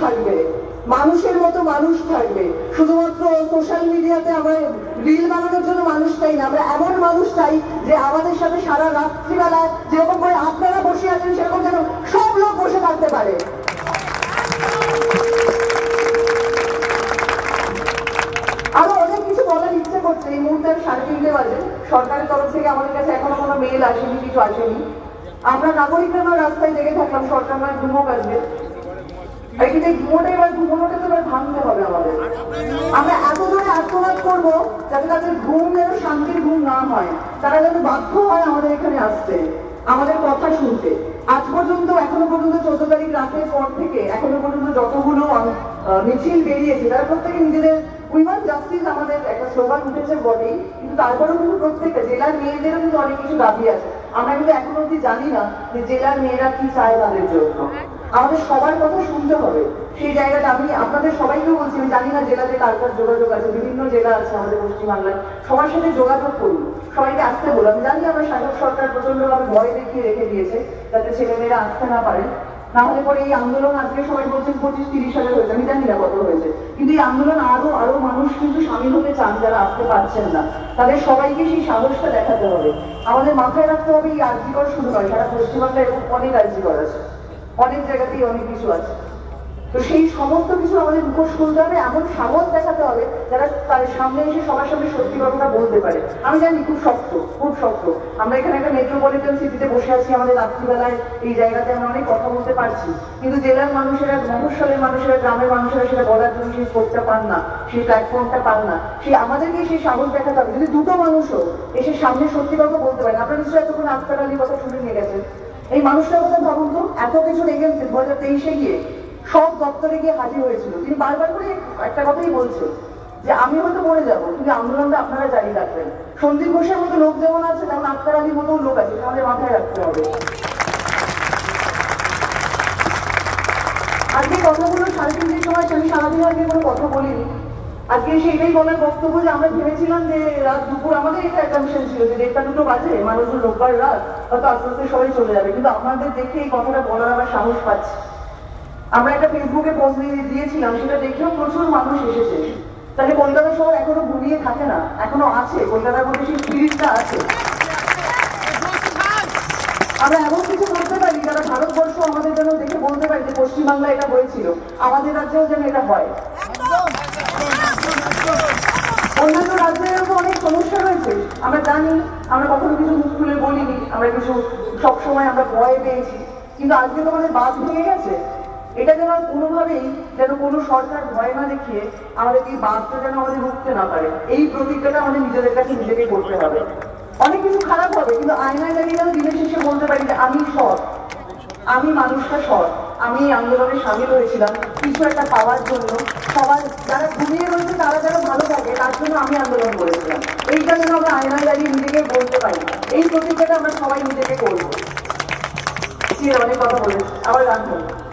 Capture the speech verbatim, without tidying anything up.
থাকবে, মানুষের মতো মানুষ থাকবে। শুধুমাত্র সোশ্যাল মিডিয়াতে আমরা রিল বানানোর জন্য মানুষ চাই না, আমরা এমন মানুষ চাই যে আমাদের সাথে সারা রাত্রিবেলা যেরকম করে আপনারা বসে আছেন সেরকম যেন সব লোক বসে থাকতে পারে। আরো অনেক কিছু বলার ইচ্ছে করছে। এই মুহূর্তে সাড়ে তিনটে বাজে, সরকারের তরফ থেকে আমাদের কাছে এখনো কোনো মেল আসেনি, কিছু আসেনি। আমরা নাগরিকরা রাস্তায় লেগে থাকলাম, সরকার নয় ঘুমোক আসবে। এখানে ঘুমোটা এবার ঘুমোনোটা তো এবার ভাঙতে হবে আমাদের। আমরা এত ধরে আত্মনাদ করবো যাতে তাদের ঘুম যেন শান্তির ঘুম না হয়, তারা যেন বাধ্য হয় আমাদের এখানে আসতে, আমাদের কথা শুনতে। আজ পর্যন্ত এখনো পর্যন্ত চোদ্দ তারিখ রাতের পর থেকে এখনো পর্যন্ত যতগুলো মিছিল বেরিয়েছে তারা প্রত্যেকে নিজেদের উইমেন জাস্টিস আমাদের একটা স্লোগান উঠেছে বটেই, কিন্তু তারপরেও কিন্তু প্রত্যেকটা জেলার মেয়েদেরও কিন্তু অনেক কিছু দাবি আছে। আমরা কিন্তু এখনো অব্দি জানি না যে জেলার মেয়েরা কি চায় তাদের জন্য। আমাদের সবার কথা শুনতে হবে। সেই জায়গাটা আমি আপনাদের সবাইকেও বলছি, আমি জানি না জেলাতে কার কার যোগাযোগ আছে, বিভিন্ন জেলা আছে আমাদের পশ্চিমবাংলায়, সবার সাথে যোগাযোগ করুন, সবাইকে আসতে বলুন। আমি জানি আমরা শাসক সরকার প্রচন্ডভাবে ভয় দেখিয়ে রেখে দিয়েছে যাতে ছেলেমেয়েরা আসতে না পারে, না হলে পরে এই আন্দোলন আজকে সবাই বলছেন পঁচিশ তিরিশ হাজার হয়েছে, আমি জানি না কত হয়েছে, কিন্তু এই আন্দোলন আরো আরো মানুষ কিন্তু সামিল হতে চান যারা আসতে পারছেন না, তাদের সবাইকে সেই সাহসটা দেখাতে হবে। আমাদের মাথায় রাখতে হবে এই আর্যিকর শুধু নয়, সারা পশ্চিমবাংলায় এরকম অনেক আর্যিকর আছে, অনেক জায়গাতেই অনেক কিছু আছে। তো সেই সমস্ত কিছু আমাদের মুখোশ খুলতে হবে, এমন সাহস দেখাতে হবে যারা তাদের সামনে এসে সবার সামনে সত্যি কথাটা বলতে পারে। আমি জানি খুব শক্ত, খুব শক্ত। আমরা এখানে একটা মেট্রোপলিটন সিটিতে বসে আছি, আমাদের রাত্রিবেলায় এই জায়গাতে আমরা অনেক কথা বলতে পারছি, কিন্তু জেলার মানুষেরা, মফস্বলের মানুষেরা, গ্রামের মানুষেরা সেটা বলার জন্য সেই স্কোপটা পান না, সেই প্ল্যাটফর্মটা পান না। সেই আমাদেরকে সেই সাহস দেখাতে হবে। যদি দুটো মানুষও এসে সামনে সত্যি কথা বলতে পারেন, আপনারা নিশ্চয়ই এতক্ষণ আজকাল আলীর কথা শুনে নিয়ে গেছেন, এই মানুষটার কথা ভাবুন তো, এত কিছু এগেন্সে দু হাজার তেইশে গিয়ে সব দপ্তরে গিয়ে হাজির হয়েছিল। তিনি বারবার করে একটা কথাই বলছে যে আমি হয়তো মরে যাবো, কিন্তু আন্দোলনটা আপনারা জারি রাখবেন। সন্দীপ ঘোষের মতো লোক যেমন আছে তেমন আক্তার আলীর মতো লোক আছে, আমাদের মাথায় রাখতে হবে। আজকে কথাগুলো সাড়ে তিনটের সময় আমি সারাদিন আগে কোনো কথা বলিনি। আজকে সেটাই বলার বক্তব্য যে আমরা ভেবেছিলাম যে রাত দুপুর, আমাদের এটা অ্যাসাম্পশন ছিল যে দেড়টা দুটো বাজে, মানুষজন রোববার রাত হয়তো আস্তে আস্তে সবাই চলে যাবে, কিন্তু আমাদের দেখে এই কথাটা বলার আবার সাহস পাচ্ছি। আমরা একটা ফেসবুকে পোস্ট দিয়েছিলাম, সেটা দেখেও প্রচুর মানুষ এসেছে। তাহলে কলকাতা শহর এখনো ঘুমিয়ে থাকে না, এখনো আছে, কলকাতার মধ্যে সেই স্পিরিটটা আছে। আমরা এমন কিছু করতে পারি যারা ভারতবর্ষ আমাদের জন্য দেখে বলতে পারি যে পশ্চিমবাংলা এটা হয়েছিল, আমাদের রাজ্যেও যেন এটা হয়। অন্যান্য রাজ্যেরও তো অনেক সমস্যা রয়েছে, আমরা জানি, আমরা কখনো কিছু মুখ খুলে বলিনি, আমরা কিছু সবসময় আমরা ভয় পেয়েছি, কিন্তু আজকে তো আমাদের বাদ ভেঙে গেছে। এটা যেন কোনোভাবেই যেন কোনো সরকার ভয় না দেখিয়ে আমাদেরকে এই বাদটা যেন আমাদের রুখতে না পারে, এই প্রতিজ্ঞাটা আমাদের নিজেদের কাছে নিজেকে করতে হবে। অনেক কিছু খারাপ হবে, কিন্তু আয়নায় দাঁড়িয়ে যেন দিনের শেষে বলতে পারি যে আমি সৎ, আমি মানুষটা সৎ, আমি এই আন্দোলনে সামিল হয়েছিলাম কিছু একটা পাওয়ার জন্য, সবার যারা ঘুমিয়ে রয়েছে তারা যেন ভালো থাকে তার জন্য আমি আন্দোলন করেছিলাম। এইটা যেন আমরা আয়নায় দাঁড়িয়ে নিজেকে বলতে পারি, এই প্রতিজ্ঞাটা আমরা সবাই নিজেকে করবো। অনেক কথা বলেছি, আবার গান করবো।